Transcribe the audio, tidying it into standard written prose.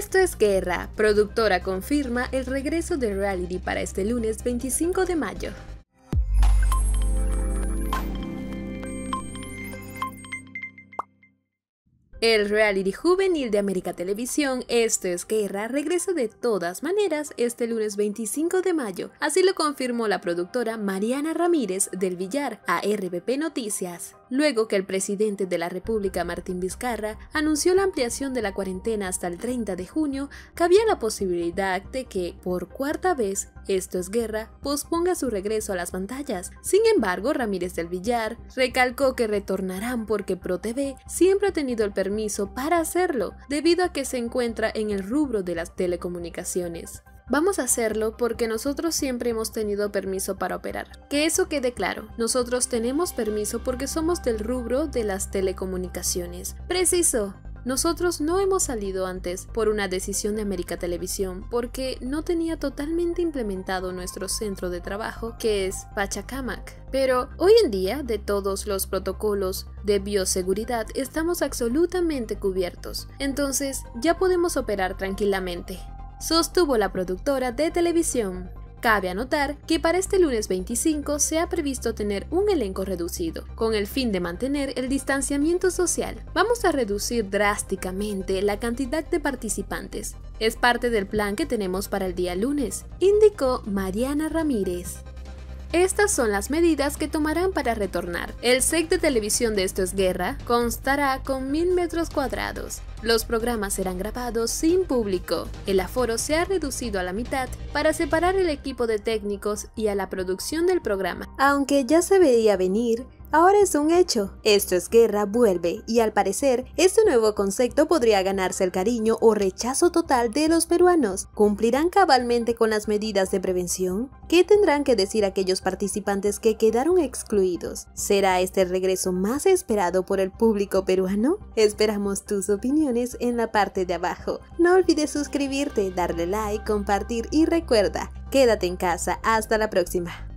Esto es Guerra. Productora confirma el regreso de reality para este lunes 25 de mayo. El reality juvenil de América Televisión, Esto es Guerra, regresa de todas maneras este lunes 25 de mayo. Así lo confirmó la productora Mariana Ramírez del Villar a RPP Noticias, luego que el presidente de la República, Martín Vizcarra, anunció la ampliación de la cuarentena hasta el 30 de junio, cabía la posibilidad de que, por cuarta vez, Esto es Guerra posponga su regreso a las pantallas. Sin embargo, Ramírez del Villar recalcó que retornarán porque ProTV siempre ha tenido el permiso para hacerlo, debido a que se encuentra en el rubro de las telecomunicaciones. Vamos a hacerlo porque nosotros siempre hemos tenido permiso para operar. Que eso quede claro, nosotros tenemos permiso porque somos del rubro de las telecomunicaciones. Preciso. Nosotros no hemos salido antes por una decisión de América Televisión porque no tenía totalmente implementado nuestro centro de trabajo, que es Pachacamac. Pero hoy en día, de todos los protocolos de bioseguridad, estamos absolutamente cubiertos. Entonces, ya podemos operar tranquilamente, sostuvo la productora de televisión. Cabe anotar que para este lunes 25 se ha previsto tener un elenco reducido, con el fin de mantener el distanciamiento social. Vamos a reducir drásticamente la cantidad de participantes. Es parte del plan que tenemos para el día lunes, indicó Mariana Ramírez. Estas son las medidas que tomarán para retornar. El set de televisión de Esto es Guerra constará con 1000 metros cuadrados. Los programas serán grabados sin público. El aforo se ha reducido a la mitad para separar el equipo de técnicos y a la producción del programa. Aunque ya se veía venir, ahora es un hecho. Esto es Guerra vuelve y al parecer este nuevo concepto podría ganarse el cariño o rechazo total de los peruanos. ¿Cumplirán cabalmente con las medidas de prevención? ¿Qué tendrán que decir aquellos participantes que quedaron excluidos? ¿Será este el regreso más esperado por el público peruano? Esperamos tus opiniones en la parte de abajo. No olvides suscribirte, darle like, compartir y recuerda, quédate en casa. Hasta la próxima.